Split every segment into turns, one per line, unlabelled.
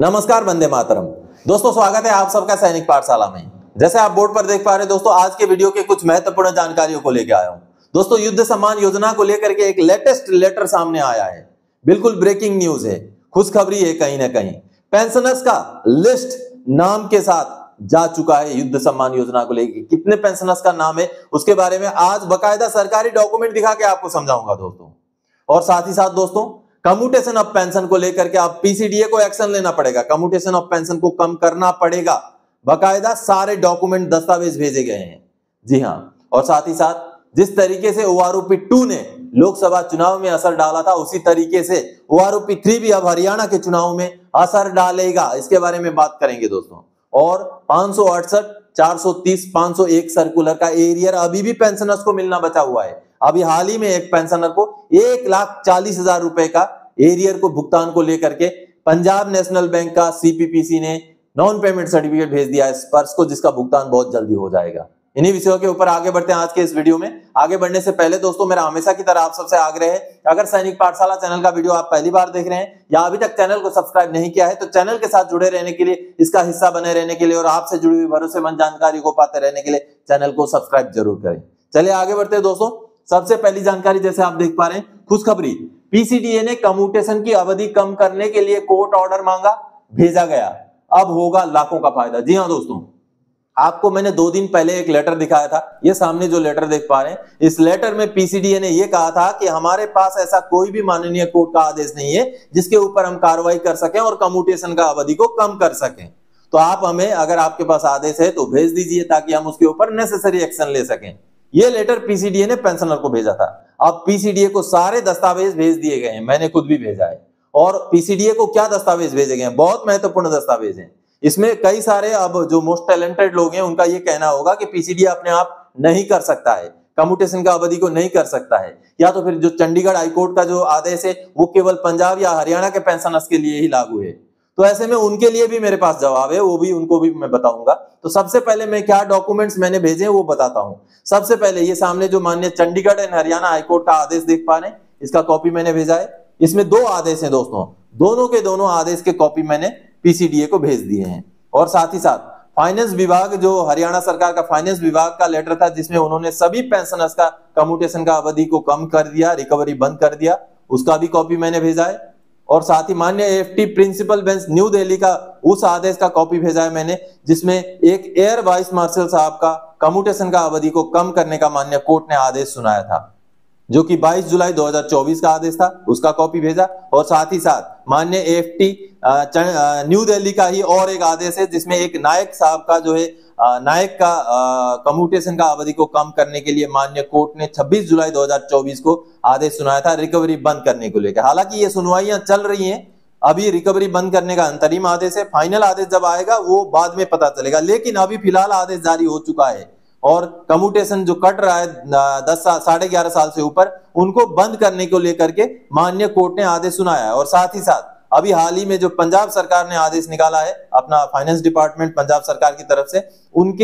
नमस्कार, वंदे मातरम। दोस्तों, स्वागत है आप सबका सैनिक पाठशाला में। जैसे आप बोर्ड पर देख पा रहे हैं दोस्तों, आज के वीडियो के कुछ महत्वपूर्ण जानकारियों को लेकर आया हूं। दोस्तों, युद्ध सम्मान योजना को लेकर के एक लेटेस्ट लेटर सामने आया है। बिल्कुल ब्रेकिंग न्यूज है, खुशखबरी है कहीं ना कहीं। पेंशनर्स का लिस्ट नाम के साथ जा चुका है युद्ध सम्मान योजना को लेकर। कितने पेंशनर्स का नाम है उसके बारे में आज बकायदा सरकारी डॉक्यूमेंट दिखा के आपको समझाऊंगा दोस्तों। और साथ ही साथ दोस्तों, कम्यूटेशन ऑफ पेंशन को लेकर के अब पीसीडीए को एक्शन लेना पड़ेगा, कम्यूटेशन ऑफ पेंशन को कम करना पड़ेगा। बकायदा सारे डॉक्यूमेंट दस्तावेज भेजे गए हैं। जी हां, और साथ ही साथ जिस तरीके से ओआरओपी 2 ने लोकसभा चुनाव में असर डाला था, उसी तरीके से ओआरओपी 3 भी अब हरियाणा के चुनाव में असर डालेगा। इसके बारे में बात करेंगे दोस्तों। और 568, 430, 501 सर्कुलर का एरियर अभी भी पेंशनर्स को मिलना बचा हुआ है। अभी हाल ही में एक पेंशनर को 1,40,000 रुपए का एरियर को भुगतान को लेकर के पंजाब नेशनल बैंक का सीपीपीसी ने नॉन पेमेंट सर्टिफिकेट भेज दिया है स्पर्श को, जिसका भुगतान बहुत जल्दी हो जाएगा। इन्हीं विषयों के ऊपर आगे बढ़ते हैं आज के इस वीडियो में। आगे बढ़ने से पहले दोस्तों, मेरा हमेशा की तरह आप सबसे आग्रह है, अगर सैनिक पाठशाला चैनल का वीडियो आप पहली बार देख रहे हैं या अभी तक चैनल को सब्सक्राइब नहीं किया है, तो चैनल के साथ जुड़े रहने के लिए, इसका हिस्सा बने रहने के लिए और आपसे जुड़ी हुई भरोसेमंद जानकारी को पाते रहने के लिए चैनल को सब्सक्राइब जरूर करें। चलिए आगे बढ़ते हैं दोस्तों। सबसे पहली जानकारी, जैसे आप देख पा रहे हैं, खुशखबरी, पीसीडीए ने कम्यूटेशन की अवधि कम करने के लिए कोर्ट ऑर्डर मांगा, भेजा गया। अब होगा लाखों का फायदा। जी हां दोस्तों, आपको मैंने 2 दिन पहले एक लेटर दिखाया था। ये सामने जो लेटर देख पा रहे हैं, इस लेटर में पीसीडीए ने यह कहा था कि हमारे पास ऐसा कोई भी माननीय कोर्ट का आदेश नहीं है जिसके ऊपर हम कार्रवाई कर सकें और कम्यूटेशन का अवधि को कम कर सकें। तो आप हमें, अगर आपके पास आदेश है तो भेज दीजिए ताकि हम उसके ऊपर नेसेसरी एक्शन ले सकें। ये लेटर पीसीडीए ने पेंशनर को भेजा था। अब पीसीडीए को सारे दस्तावेज भेज दिए गए हैं, मैंने खुद भी भेजा है। और पीसीडीए को क्या दस्तावेज भेजे गए हैं? बहुत महत्वपूर्ण दस्तावेज हैं। इसमें कई सारे, अब जो मोस्ट टैलेंटेड लोग हैं उनका ये कहना होगा कि पीसीडीए अपने आप नहीं कर सकता है, कम्यूटेशन का अवधि को नहीं कर सकता है, या तो फिर जो चंडीगढ़ हाईकोर्ट का जो आदेश है वो केवल पंजाब या हरियाणा के पेंशनर्स के लिए ही लागू है। तो ऐसे में उनके लिए भी मेरे पास जवाब है, वो भी उनको भी मैं बताऊंगा। तो सबसे पहले मैं क्या डॉक्यूमेंट्स मैंने भेजे हैं वो बताता हूं। सबसे पहले ये सामने जो माननीय चंडीगढ़ एंड हरियाणा हाईकोर्ट का आदेश देख पा रहे हैं, इसका कॉपी मैंने भेजा है। इसमें 2 आदेश हैं दोस्तों, दोनों के दोनों आदेश के कॉपी मैंने पीसीडीए को भेज दिए हैं। और साथ ही साथ फाइनेंस विभाग, जो हरियाणा सरकार का फाइनेंस विभाग का लेटर था जिसमें उन्होंने सभी पेंशनर्स का कम्यूटेशन का अवधि को कम कर दिया, रिकवरी बंद कर दिया, उसका भी कॉपी मैंने भेजा है। और साथ ही माननीय AFT principal bench new Delhi का उस आदेश का कॉपी भेजा है मैंने, जिसमें एक एयर वाइस मार्शल साहब का कम्यूटेशन का अवधि को कम करने का माननीय कोर्ट ने आदेश सुनाया था, जो कि 22 जुलाई 2024 का आदेश था, उसका कॉपी भेजा। और साथ ही साथ माननीय एएफटी न्यू दिल्ली का ही और एक आदेश है जिसमें एक नायक साहब का, जो है नायक का कम्यूटेशन का अवधि को कम करने के लिए माननीय कोर्ट ने 26 जुलाई 2024 को आदेश सुनाया था रिकवरी बंद करने को लेकर। हालांकि ये सुनवाइयां चल रही हैं, अभी रिकवरी बंद करने का अंतरिम आदेश है, फाइनल आदेश जब आएगा वो बाद में पता चलेगा, लेकिन अभी फिलहाल आदेश जारी हो चुका है। और कम्यूटेशन जो कट रहा है 10 साल, 11.5 साल से ऊपर, उनको बंद करने को लेकर के माननीय कोर्ट ने आदेश सुनाया है। और साथ ही साथ अभी हाल ही में जो पंजाब सरकार ने आदेश निकाला है, अपना फाइनेंस डिपार्टमेंट पंजाब सरकार की तरफ से,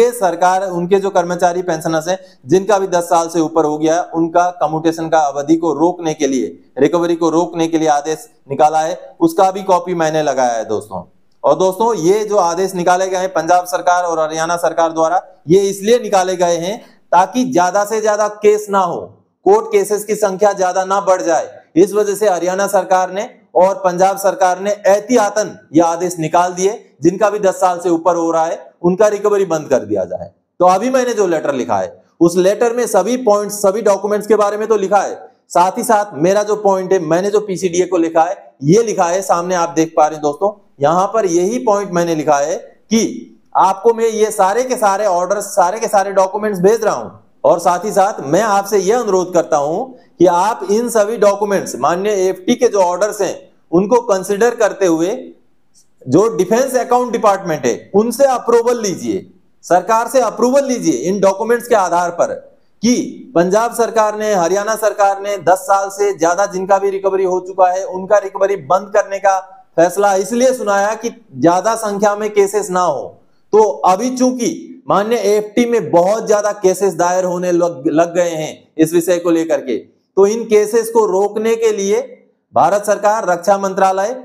उनके जो कर्मचारी पेंशनर्स हैं जिनका भी 10 साल से ऊपर हो गया है, उनका कम्यूटेशन का अवधि को रोकने के लिए, रिकवरी को रोकने के लिए आदेश निकाला है, उसका भी कॉपी मैंने लगाया है दोस्तों। और दोस्तों, ये जो आदेश निकाले गए हैं पंजाब सरकार और हरियाणा सरकार द्वारा, ये इसलिए निकाले गए हैं ताकि ज्यादा से ज्यादा केस ना हो, कोर्ट केसेस की संख्या ज्यादा ना बढ़ जाए। इस वजह से हरियाणा सरकार ने और पंजाब सरकार ने एहतियातन ये आदेश निकाल दिए, जिनका भी 10 साल से ऊपर हो रहा है उनका रिकवरी बंद कर दिया जाए। तो अभी मैंने जो लेटर लिखा है, उस लेटर में सभी पॉइंट्स, सभी डॉक्यूमेंट्स के बारे में तो लिखा है, साथ ही साथ मेरा जो पॉइंट है, मैंने जो पीसीडीए को लिखा है, ये लिखा है सामने आप देख पा रहे हैं दोस्तों। यहां पर यही पॉइंट मैंने लिखा है कि आपको मैं ये सारे के सारे ऑर्डर, सारे के सारे डॉक्यूमेंट्स भेज रहा हूं। और साथ ही साथ मैं आपसे यह अनुरोध करता हूं कि आप इन सभी डॉक्यूमेंट्स, माननीय एएफटी के जो ऑर्डर्स हैं, उनको कंसिडर करते हुए जो डिफेंस अकाउंट डिपार्टमेंट है उनसे अप्रूवल लीजिए, सरकार से अप्रूवल लीजिए इन डॉक्यूमेंट्स के आधार पर कि पंजाब सरकार ने, हरियाणा सरकार ने 10 साल से ज्यादा जिनका भी रिकवरी हो चुका है उनका रिकवरी बंद करने का फैसला इसलिए सुनाया कि ज्यादा संख्या में केसेस ना हो। तो अभी चूंकि माननीय एएफटी में बहुत ज्यादा केसेस दायर होने लग गए हैं इस विषय को लेकर के, तो इन केसेस को रोकने के लिए भारत सरकार, रक्षा मंत्रालय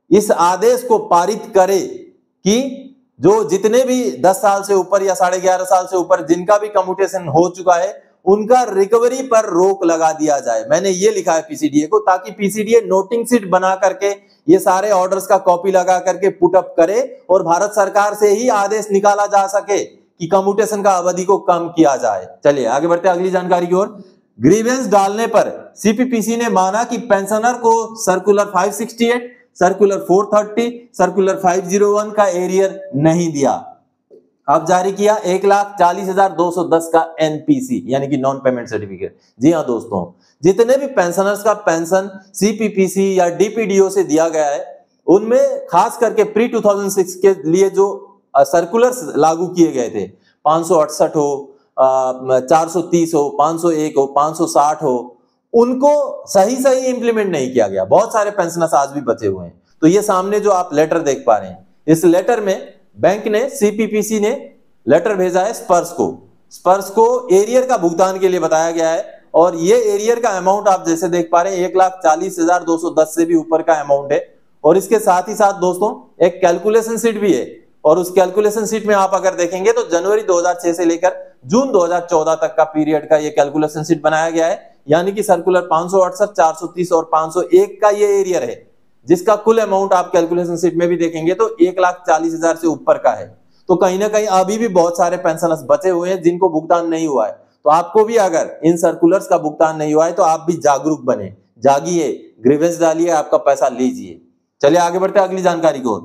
इस आदेश को पारित करे कि जो जितने भी 10 साल से ऊपर या 11.5 साल से ऊपर जिनका भी कम्यूटेशन हो चुका है उनका रिकवरी पर रोक लगा दिया जाए। मैंने ये लिखा है पीसीडीए को, ताकि पीसीडीए नोटिंग सीट बना करके ये सारे ऑर्डर्स का कॉपी लगा करके पुटअप करे और भारत सरकार से ही आदेश निकाला जा सके कि कम्यूटेशन का अवधि को कम किया जाए। चलिए आगे बढ़ते अगली जानकारी की ओर। ग्रीवेंस डालने पर सीपीपीसी ने माना कि पेंशनर को सर्कुलर 568, सर्कुलर 430, सर्कुलर 501 का एरियर नहीं दिया। अब जारी किया 1,40,210 का एनपीसी यानी कि नॉन पेमेंट सर्टिफिकेट। जी हाँ दोस्तों, जितने भी पेंशनर्स का पेंशन सीपीपीसी या डीपीडीओ से दिया गया है उनमें खास करके प्री 2006 के लिए जो सर्कुलर्स लागू किए गए थे, 568 हो, 430 हो, 501 हो, 560 हो, उनको सही इंप्लीमेंट नहीं किया गया। बहुत सारे पेंशनर्स आज भी बचे हुए हैं। तो ये सामने जो आप लेटर देख पा रहे हैं, इस लेटर में बैंक ने, सीपीपीसी ने लेटर भेजा है स्पर्श को एरियर का भुगतान के लिए बताया गया है। और ये एरियर का अमाउंट आप जैसे देख पा रहे हैं 1,40,210 से भी ऊपर का अमाउंट है। और इसके साथ ही साथ दोस्तों एक कैलकुलेशन शीट भी है, और उस कैलकुलेशन शीट में आप अगर देखेंगे तो जनवरी 2006 से लेकर जून 2014 तक का पीरियड का ये कैलकुलेशन शीट बनाया गया है। यानी कि सर्कुलर 568, 430 और 501 का ये एरियर है, जिसका कुल अमाउंट आप कैलकुलेशन शीट में भी देखेंगे तो 1,40,000 से ऊपर का है। तो कहीं ना कहीं अभी भी बहुत सारे पेंशनर्स बचे हुए हैं जिनको भुगतान नहीं हुआ है। तो आपको भी अगर इन सर्कुलर्स का भुगतान नहीं हुआ है तो आप भी जागरूक बने, जागिए, ग्रीवेंस डालिए, आपका पैसा लीजिए। चलिए आगे बढ़ते अगली जानकारी को।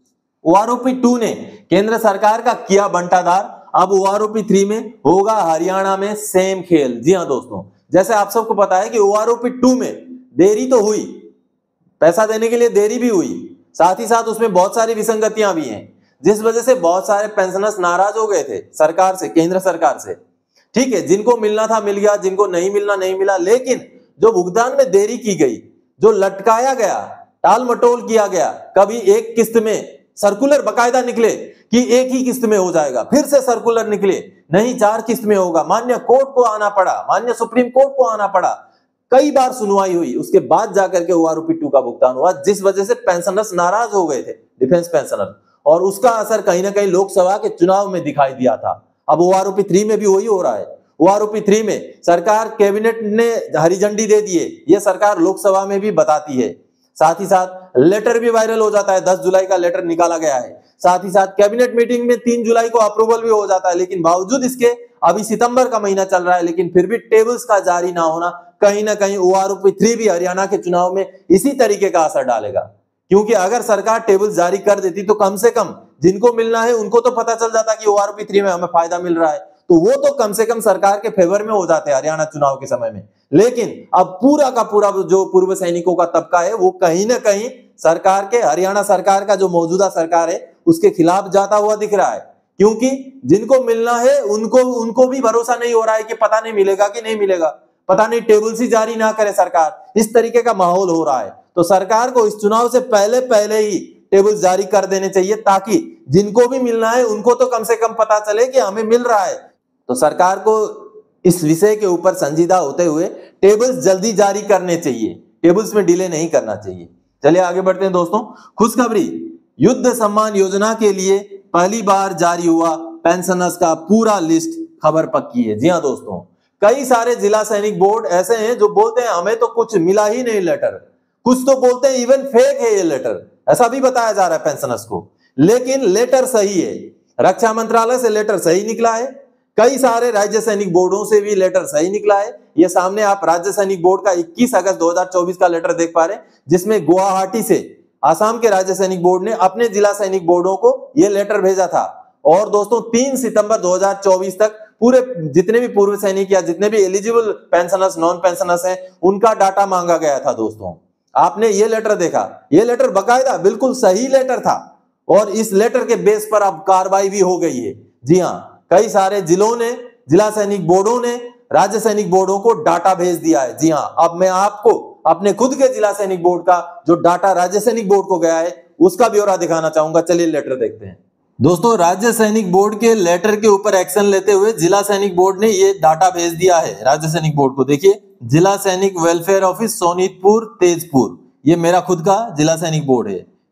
ओआरओपी 2 ने केंद्र सरकार का किया बंटाधार। अब ओआरओपी 3 में होगा हरियाणा में सेम खेल। जी हाँ दोस्तों, जैसे आप सबको पता है कि ओआरओपी 2 में देरी तो हुई, पैसा देने के लिए देरी भी हुई, साथ ही साथ उसमें बहुत सारी विसंगतियां भी हैं, जिस वजह से बहुत सारे पेंशनर्स नाराज हो गए थे सरकार से, केंद्र सरकार से। ठीक है, जिनको मिलना था मिल गया, जिनको नहीं मिलना नहीं मिला, लेकिन जो भुगतान में देरी की गई, जो लटकाया गया, टाल मटोल किया गया, कभी एक किस्त में सर्कुलर बकायदा निकले कि एक ही किस्त में हो जाएगा, फिर से सर्कुलर निकले नहीं 4 किस्त में होगा, मान्य कोर्ट को आना पड़ा, मान्य सुप्रीम कोर्ट को आना पड़ा, कई बार सुनवाई हुई, उसके बाद जाकर के ओआरओपी 2 का भुगतान हुआ, जिस वजह से पेंशनर्स नाराज हो गए थे, डिफेंस पेंशनर, और उसका असर कहीं ना कहीं लोकसभा के चुनाव में दिखाई दिया था। अब ओआरओपी 3 में भी वही हो रहा है। ओआरओपी 3 में सरकार, कैबिनेट ने हरी झंडी दे दी है, यह सरकार लोकसभा में भी बताती है। साथ ही साथ लेटर भी वायरल हो जाता है, 10 जुलाई का लेटर निकाला गया है। साथ ही साथ कैबिनेट मीटिंग में 3 जुलाई को अप्रूवल भी हो जाता है, लेकिन बावजूद इसके अभी सितंबर का महीना चल रहा है, लेकिन फिर भी टेबल्स का जारी ना होना कहीं ना कहीं ओआरओपी 3 भी हरियाणा के चुनाव में इसी तरीके का असर डालेगा। क्योंकि अगर सरकार टेबल्स जारी कर देती तो कम से कम जिनको मिलना है उनको तो पता चल जाता कि ओआरओपी 3 में हमें फायदा मिल रहा है, तो वो तो कम से कम सरकार के फेवर में हो जाते हैं हरियाणा चुनाव के समय में। लेकिन अब पूरा का पूरा जो पूर्व सैनिकों का तबका है वो कहीं ना कहीं सरकार के, हरियाणा सरकार का जो मौजूदा सरकार है उसके खिलाफ जाता हुआ दिख रहा है। क्योंकि जिनको मिलना है उनको भी भरोसा नहीं हो रहा है कि पता नहीं मिलेगा कि नहीं मिलेगा, पता नहीं टेबल्स ही जारी ना करे सरकार, इस तरीके का माहौल हो रहा है। तो सरकार को इस चुनाव से पहले ही टेबल्स जारी कर देने चाहिए, ताकि जिनको भी मिलना है उनको तो कम से कम पता चले कि हमें मिल रहा है। तो सरकार को इस विषय के ऊपर संजीदा होते हुए टेबल्स जल्दी जारी करने चाहिए, टेबल्स में डिले नहीं करना चाहिए। चलिए आगे बढ़ते हैं दोस्तों। खुशखबरी, युद्ध सम्मान योजना के लिए पहली बार जारी हुआ पेंशनर्स का पूरा लिस्ट, खबर पक्की है। जी हाँ दोस्तों, कई सारे जिला सैनिक बोर्ड ऐसे हैं जो बोलते हैं हमें तो कुछ मिला ही नहीं लेटर, कुछ तो बोलते हैं इवन फेक है ये लेटर, ऐसा भी बताया जा रहा है पेंशनर्स को, लेकिन लेटर सही है। रक्षा मंत्रालय से लेटर सही निकला है, कई सारे राज्य सैनिक बोर्डों से भी लेटर सही निकला है। ये सामने आप राज्य सैनिक बोर्ड का 21 अगस्त 2024 का लेटर देख पा रहे हैं, जिसमें गुवाहाटी से आसाम के राज्य सैनिक बोर्ड ने अपने जिला सैनिक बोर्डों को यह लेटर भेजा था। और दोस्तों 3 सितंबर 2024 तक पूरे जितने भी पूर्व सैनिक या जितने भी एलिजिबल पेंशनर्स, नॉन पेंशनर्स हैं, उनका डाटा मांगा गया था। दोस्तों आपने ये लेटर देखा, ये लेटर बकायदा बिल्कुल सही लेटर था, और इस लेटर के बेस पर अब कार्रवाई भी हो गई है। जी हाँ, कई सारे जिलों ने, जिला सैनिक बोर्डों ने राज्य सैनिक बोर्डों को डाटा भेज दिया है। जी हाँ, अब मैं आपको अपने खुद के जिला सैनिक बोर्ड का जो डाटा राज्य सैनिक बोर्ड को गया है उसका ब्यौरा दिखाना चाहूंगा। चलिए लेटर देखते हैं। दोस्तों राज्य सैनिक बोर्ड के लेटर के ऊपर एक्शन लेते हुए जिला सैनिक बोर्ड ने ये डाटा भेज दिया है राज्य सैनिक बोर्ड को। देखिए, जिला सैनिक वेलफेयर ऑफिस सोनीतपुर तेजपुर, ये मेरा खुद का जिला सैनिक बोर्ड है।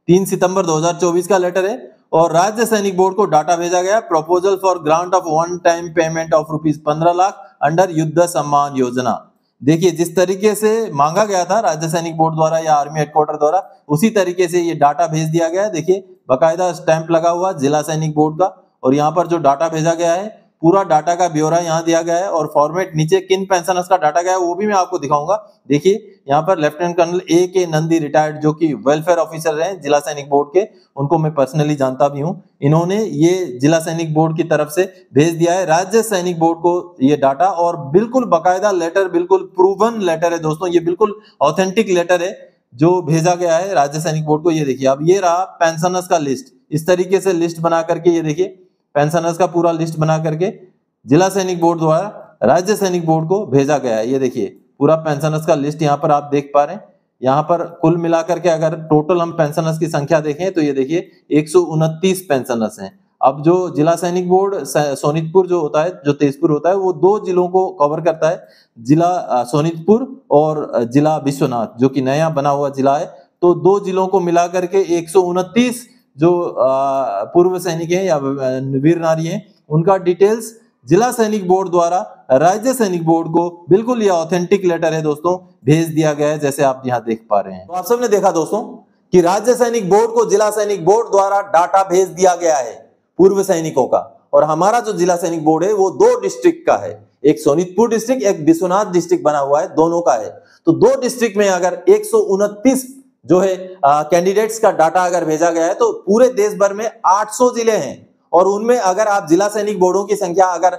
3 सितंबर 2024 का लेटर है। और राज्य सैनिक बोर्ड को डाटा भेजा गया, proposal for grant of one time payment ऑफ ₹15 लाख अंडर युद्ध सम्मान योजना। देखिए जिस तरीके से मांगा गया था राज्य सैनिक बोर्ड द्वारा या आर्मी हेडक्वार्टर द्वारा, उसी तरीके से ये डाटा भेज दिया गया है। देखिए बकायदा स्टैंप लगा हुआ जिला सैनिक बोर्ड का, और यहाँ पर जो डाटा भेजा गया है पूरा डाटा का ब्यौरा यहाँ दिया गया है, और फॉर्मेट नीचे किन पेंशनर्स का डाटा गया है वो भी मैं आपको दिखाऊंगा। देखिए यहाँ पर lieutenant colonel A.K. Nandi retired, जो कि वेलफेयर ऑफिसर हैं जिला सैनिक बोर्ड के, उनको मैं पर्सनली जानता भी हूँ। इन्होंने ये जिला सैनिक बोर्ड की तरफ से भेज दिया है राज्य सैनिक बोर्ड को ये डाटा, और बिल्कुल बकायदा लेटर, बिल्कुल प्रूवन लेटर है दोस्तों, ये बिल्कुल ऑथेंटिक लेटर है जो भेजा गया है राज्य सैनिक बोर्ड को। ये देखिए अब ये रहा पेंशनर्स का लिस्ट, इस तरीके से लिस्ट बना करके, ये देखिए पेंशनर्स का पूरा लिस्ट बना करके जिला सैनिक बोर्ड द्वारा राज्य सैनिक बोर्ड को भेजा गया है। ये देखिए पूरा पेंशनर्स का लिस्ट यहाँ पर आप देख पा रहे हैं। यहाँ पर कुल मिलाकर के अगर टोटल हम पेंशनर्स की संख्या देखें तो ये देखिए 129 पेंशनर्स हैं। अब जो जिला सैनिक बोर्ड सोनितपुर जो होता है, जो तेजपुर होता है, वो 2 जिलों को कवर करता है, जिला सोनितपुर और जिला विश्वनाथ, जो कि नया बना हुआ जिला है। तो 2 जिलों को मिला करके 129 जो पूर्व सैनिक हैं या वीर नारी हैं, उनका डिटेल्स जिला सैनिक बोर्ड द्वारा राज्य सैनिक बोर्ड को, बिल्कुल ये ऑथेंटिक लेटर है दोस्तों, भेज दिया गया है, जैसे आप यहाँ देख पा रहे हैं। तो आप सबने देखा दोस्तों कि राज्य सैनिक बोर्ड को जिला सैनिक बोर्ड द्वारा डाटा भेज दिया गया है पूर्व सैनिकों का, और हमारा जो जिला सैनिक बोर्ड है वो 2 डिस्ट्रिक्ट का है, एक सोनितपुर डिस्ट्रिक्ट, एक विश्वनाथ डिस्ट्रिक्ट बना हुआ है, दोनों का है। तो 2 डिस्ट्रिक्ट में अगर 129 जो है कैंडिडेट्स का डाटा अगर भेजा गया है, तो पूरे देश भर में 800 जिले हैं, और उनमें अगर आप जिला सैनिक बोर्डों की संख्या अगर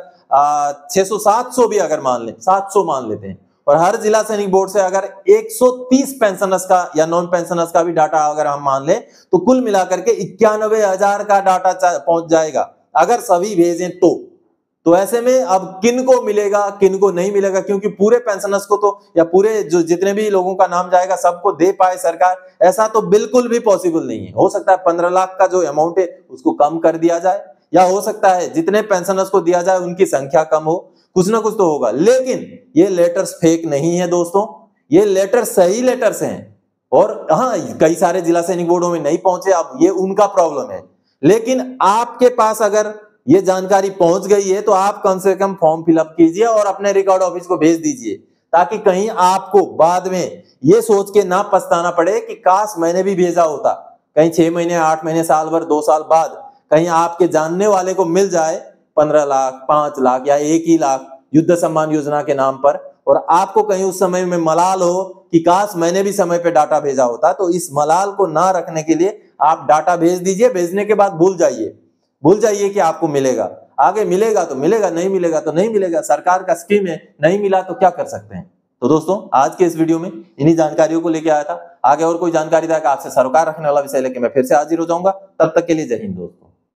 600-700 भी अगर मान लें, 700 मान लेते हैं, और हर जिला सैनिक बोर्ड से अगर 130 पेंशनर्स का या नॉन पेंशनर्स का भी डाटा अगर हम मान लें, तो कुल मिलाकर के 91,000 का डाटा पहुंच जाएगा अगर सभी भेजें तो ऐसे में अब किन को मिलेगा किन को नहीं मिलेगा, क्योंकि पूरे पेंशनर्स को तो या पूरे जो जितने भी लोगों का नाम जाएगा सबको दे पाए सरकार, ऐसा तो बिल्कुल भी पॉसिबल नहीं है। हो सकता है 15 लाख का जो अमाउंट है उसको कम कर दिया जाए, या हो सकता है जितने पेंशनर्स को दिया जाए उनकी संख्या कम हो, कुछ ना कुछ तो होगा। लेकिन ये लेटर्स फेक नहीं है दोस्तों, ये लेटर सही लेटर्स हैं। और हाँ, कई सारे जिला सैनिक बोर्डों में नहीं पहुंचे, अब ये उनका प्रॉब्लम है, लेकिन आपके पास अगर ये जानकारी पहुंच गई है तो आप कम से कम फॉर्म फिलअप कीजिए और अपने रिकॉर्ड ऑफिस को भेज दीजिए, ताकि कहीं आपको बाद में ये सोच के ना पछताना पड़े कि काश मैंने भी भेजा होता। कहीं 6 महीने, 8 महीने, साल भर, 2 साल बाद कहीं आपके जानने वाले को मिल जाए 15 लाख, 5 लाख या 1 ही लाख युद्ध सम्मान योजना के नाम पर, और आपको कहीं उस समय में मलाल हो कि काश मैंने भी समय पे डाटा भेजा होता। तो इस मलाल को ना रखने के लिए आप डाटा भेज दीजिए, भेजने के बाद भूल जाइए कि आपको मिलेगा। आगे मिलेगा तो मिलेगा, नहीं मिलेगा तो नहीं मिलेगा, सरकार का स्कीम है, नहीं मिला तो क्या कर सकते हैं। तो दोस्तों आज के इस वीडियो में इन्हीं जानकारियों को लेके आया था। आगे और कोई जानकारी था कि आपसे सरोकार रखने वाला विषय लेके मैं फिर से हाजिर हो जाऊंगा। तब तक के लिए जय हिंद दोस्तों।